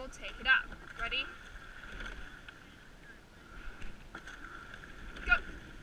we'll take it up. Ready? Go.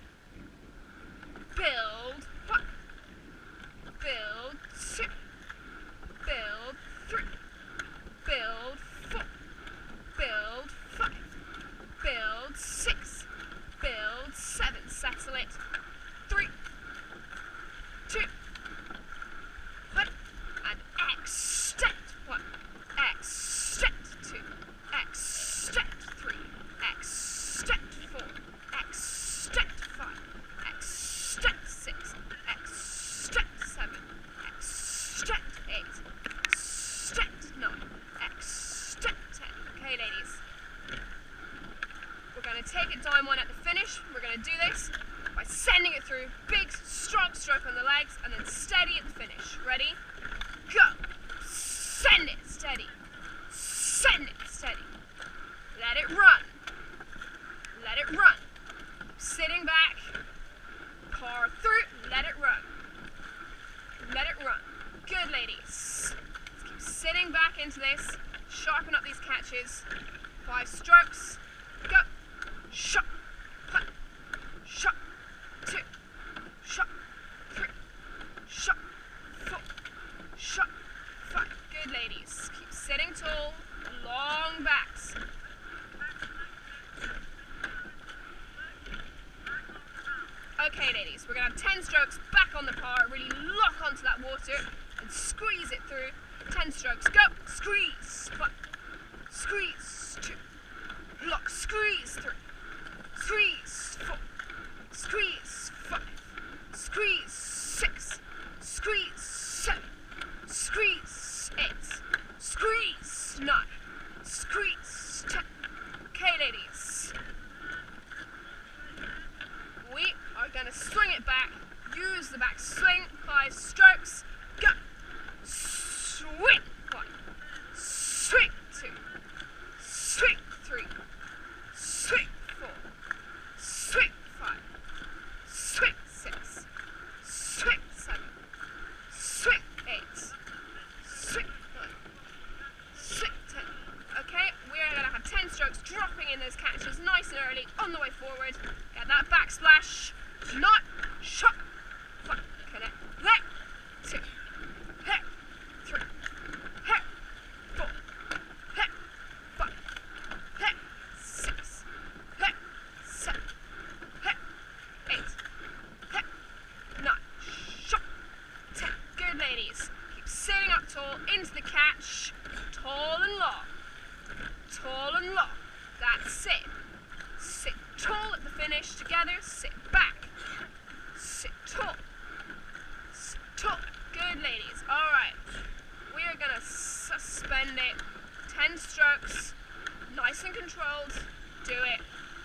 Build 1. Build 2. Build 3. Build 4. Build 5. Build 6. Build 7. Settle it. 3, 2, 1. And extend. 1. Extend. 2. Extend. 3. Extend. 4. Extend. 5. Extend. 6. Extend. 7. Extend. 8. Extend. 9. Extend. 10. Okay, ladies. We're going to take it down 1 at the finish. We're going to do this by sending it through. Big, strong stroke on the legs, and then steady at the finish. Ready? Go. Send it steady. Send it steady. Let it run. Let it run. Sitting back. Power through. Let it run. Let it run. Good, ladies. Let's keep sitting back into this. Sharpen up these catches. 5 strokes. Go. Shot. Put. Shot. 2. Shot. 3. Shot. 4. Shot. 5. Good, ladies. Keep sitting tall. Long backs. Okay, ladies. We're going to have 10 strokes back on the power. Really lock onto that water and squeeze it through. 10 strokes. Go. Squeeze. 1. Squeeze. 2. Lock. Squeeze 3. Squeeze 4. Squeeze 5. Squeeze 6. Squeeze 7. Squeeze 8. Squeeze 9. Squeeze 10. Okay, ladies. We are going to swing it back. Use the back swing. 5 strokes. Go. Swing 1. Swing 2. Swing 3. Swing 4. Swing 5. Swing 6. Swing 7. Swing 8. Swing 9. Swing 10. Okay, we're going to have 10 strokes dropping in those catches nice and early on the way forward. Get that backsplash. Not shot. 1. Connect. Let. 2. Hit. 3. Hit. 4. Hit. 5. Hit. 6. Hit. 7. Hit. 8. Hit. 9. Shot. 10. Good, ladies. Keep sitting up tall into the catch. Tall and long. Tall and long. That's it. Sit tall at the finish together. Sit back. Sit tall. Sit tall. Good, ladies. All right. We are going to suspend it. 10 strokes. Nice and controlled. Do it.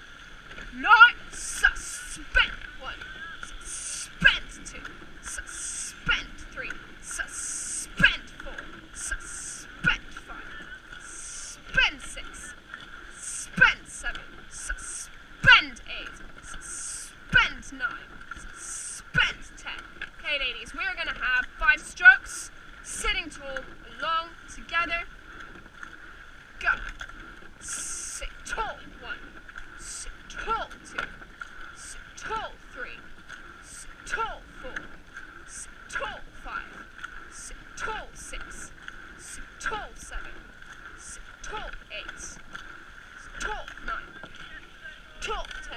Not suspend. 1. Suspend 2. Suspend 3. Suspend 4. Suspend 5. Suspend 6. Suspend 7. Suspend 8. Suspend 9. Suspend 10. Okay, ladies, we are going to have 5 strokes. Sitting tall and long together. Go. Sit tall. 1. Sit tall. 2. Sit tall. 3. Sit tall. 4. Sit tall. 5. Sit tall. 6. Sit tall. 7. Sit tall. 8. Sit tall. 9. Tall. 10.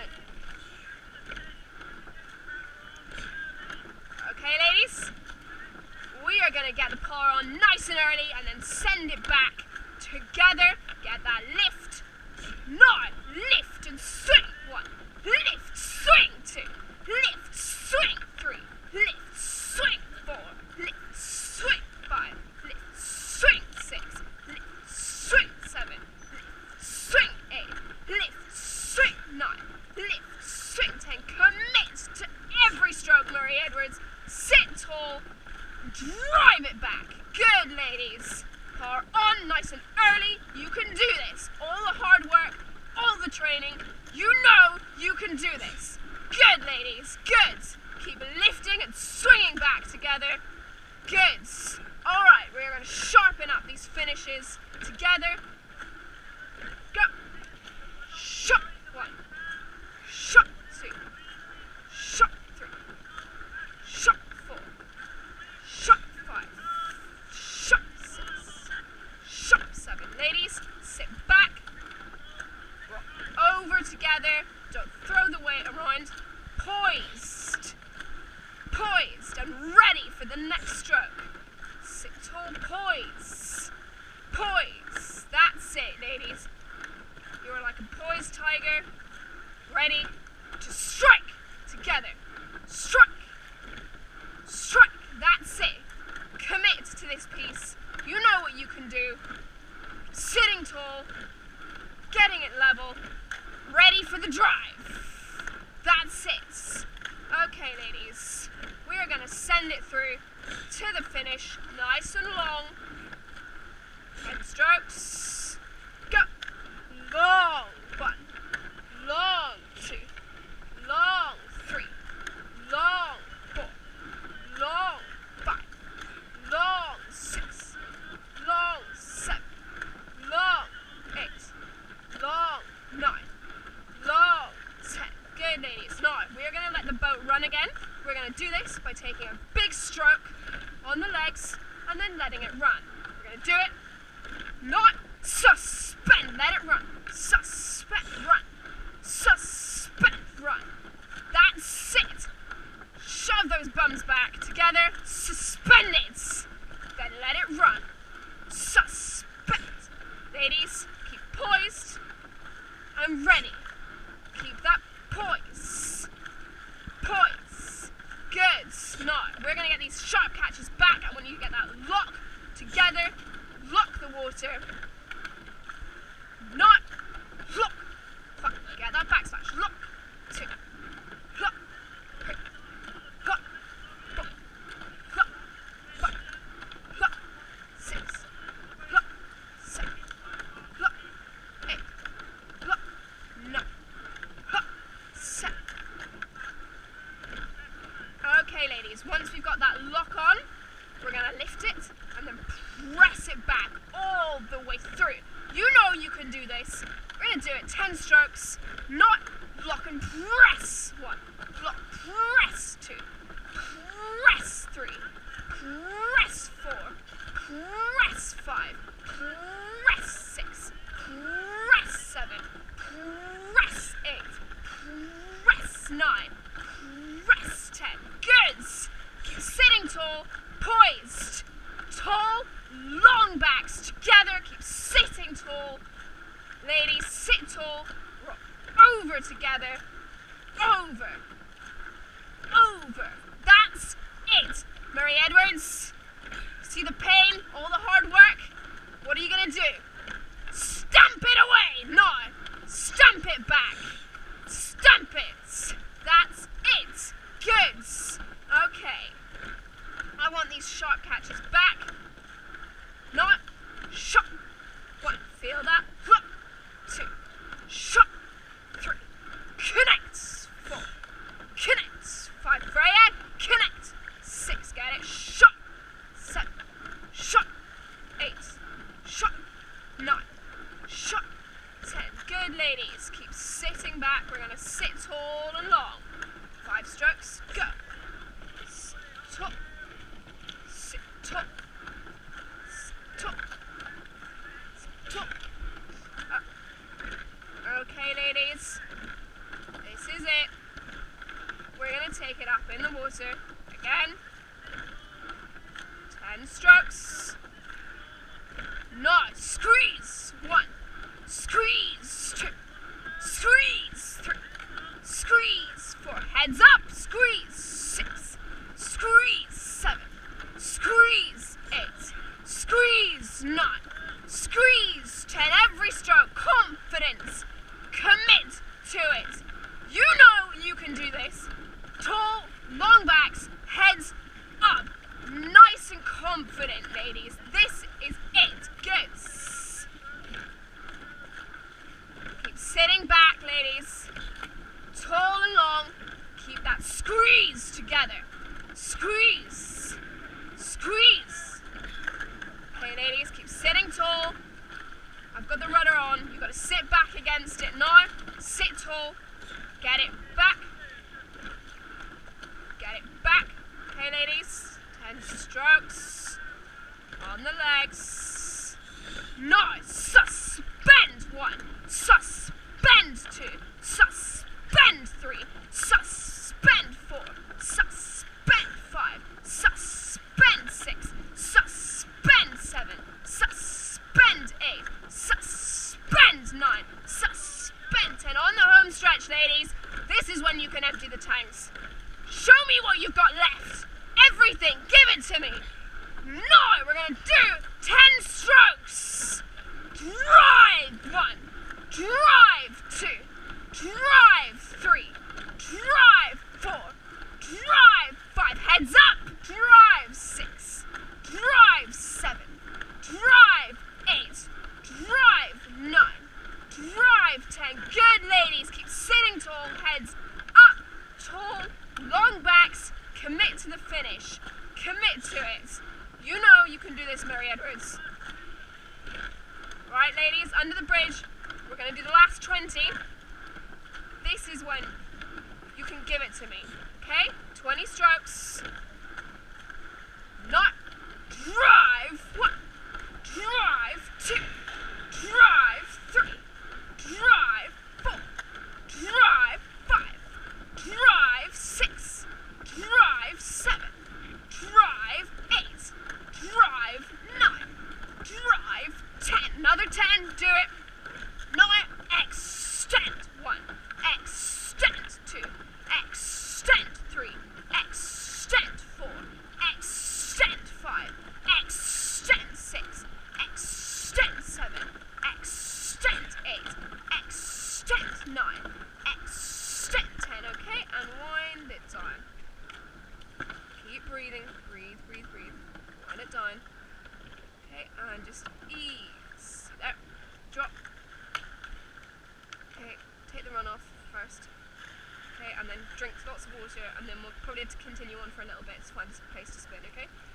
Okay, ladies? We are going to get the power on nice and early and then send it back together. Get that lift. Now, lift and swing. 1. Lift, swing 2. Lift, swing 3. Lift, swing 4. Lift, swing 5. Lift, swing 6. Lift, swing 7. Lift, swing 8. Lift, swing 9. Lift, swing 10. Commit to every stroke, Murray Edwards. Sit tall. Drive it back. Good, ladies. Power on nice and early. You can do this. All the hard work, all the training. You know you can do this. Good, ladies. Good. Keep lifting and swinging back together. Good. All right, we're going to sharpen up these finishes together. together. Don't throw the weight around. Poised. Poised and ready for the next stroke. Sit tall, poise. Poise. That's it, ladies. You are like a poised tiger, ready to strike together. Strike. Strike. That's it. Commit to this piece. You know what you can do. Sitting tall, getting it level, ready for the drive. That's it. Okay, ladies. We are going to send it through to the finish, nice and long. 10 strokes. Go. Long 1, long 2, long 3, long 4, long 5, long 6, long 7, long 8, long 9, long 10. Good, ladies. Now, we're going to let the boat run again. We're going to do this by taking a big stroke on the legs and then letting it run. We're going to do it. Not suspend. Let it run. Suspend. Run. Suspend. Run. That's it. Shove those bums back together. Suspend it. Then let it run. Suspend. Ladies, keep poised and ready. Keep that poise. Poise. Good. Now, we're going to get these sharp catches back. I want you to get that lock together. Lock the water. Not. Lock. Fine. Get that backslash. Lock. 2. Lock. 3. Lock. 4. Lock. 5. Lock. 6. Lock. 7. Lock. 8. Lock. 9. Lock. 7. Okay, ladies. Once we've got that lock on, we're going to lift it and then press it back all the way through. You know you can do this. We're going to do it 10 strokes. Not block and press 1. Block, press 2. Press 3. Press 4. Press 5. Press 6. Press 7. Press 8. Press 9. Press 10. Good. Keep sitting tall. Poised. Tall, long backs together. Keep sitting tall. Ladies, sit tall. Rock over together. Over. Over. That's it. Mary Edwards, see the pain? All the hard work? What are you going to do? Stamp it away. No. Stamp it back. Stamp it. That's it. Good. Okay. I want these sharp catches back. Not sharp. 1. Feel that. 2. Sharp. 3. Connect. 4. Connect. 5. Freya. Connect. 6. Get it. Sharp. 7. Sharp. 8. Sharp. 9. Sharp. 10. Good, ladies. Keep sitting back. We're going to sit tall and long. 5 strokes. Go. Top. Sit top. Top. Top. Okay, ladies. This is it. We're going to take it up in the water. Again. 10 strokes. Not. Squeeze. 1. Squeeze. 2. Squeeze. 3. Squeeze. 4. Heads up. Squeeze. 6. Squeeze. 7. Squeeze. 8. Squeeze. 9. Squeeze. 10. Every stroke. Confidence. Commit to it. You know you can do this. Tall, long backs, heads up. Nice and confident, ladies. This is it. Good. Keep sitting back, ladies. Tall and long. Keep that squeeze together. Squeeze. Squeeze. Okay, ladies, keep sitting tall. I've got the rudder on. You've got to sit back against it now. Sit tall. Get it back. Get it back. Okay, ladies. 10 strokes. On the legs. Now, suspend 1. Suspend 2. Suspend. Ladies, under the bridge, we're going to do the last 20. This is when you can give it to me, okay? 20 strokes. Not drive. 1, drive 2, drive 3, drive 4, drive 5, drive 6, drive 7, drive 8, drive 9, drive 10. Another 10, do it. 9, extend. 1, extend. 2, extend. 3, extend. 4, extend. 5, extend. 6, extend. 7, extend. 8, extend. 9, extend. 10, okay? And wind it down. Keep breathing. Breathe, breathe, breathe. Wind it down. Okay, and just ease. There. Drop. Okay, take the run off first. Okay, and then drink lots of water, and then we'll probably have to continue on for a little bit to find a place to spin, okay?